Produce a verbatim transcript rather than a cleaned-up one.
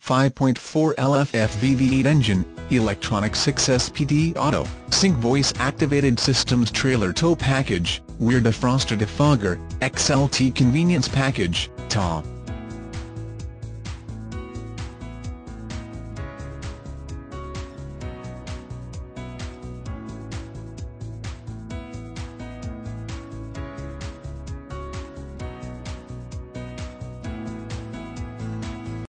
five point four L F F V V eight engine, electronic six S P D auto, sync voice-activated systems trailer tow package, rear defroster defogger, X L T convenience package, T A W.